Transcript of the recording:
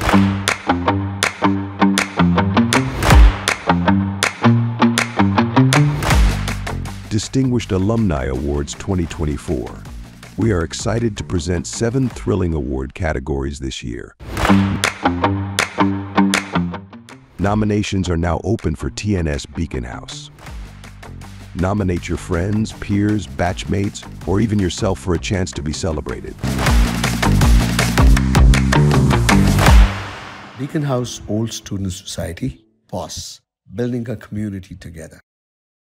Distinguished Alumni Awards 2024. We are excited to present 7 thrilling award categories this year. Nominations are now open for TNS Beaconhouse. Nominate your friends, peers, batchmates, or even yourself for a chance to be celebrated. Beaconhouse Old Student Society, POS, building a community together.